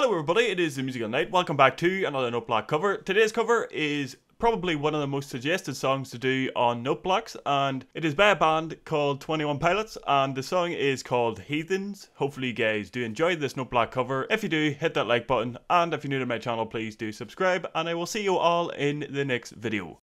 Hello everybody, it is the Musical Knight. Welcome back to another Note Block cover. Today's cover is probably one of the most suggested songs to do on Note Blocks, and it is by a band called 21 Pilots, and the song is called Heathens. Hopefully you guys do enjoy this Note Block cover. If you do, hit that like button, and if you're new to my channel, please do subscribe, and I will see you all in the next video.